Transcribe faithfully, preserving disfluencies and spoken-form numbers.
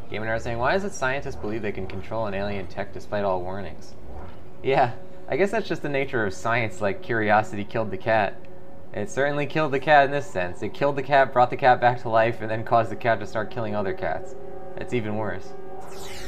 Gamer are saying, why is it scientists believe they can control an alien tech despite all warnings? Yeah, I guess that's just the nature of science, like curiosity killed the cat. It certainly killed the cat in this sense. It killed the cat, brought the cat back to life, and then caused the cat to start killing other cats. It's even worse.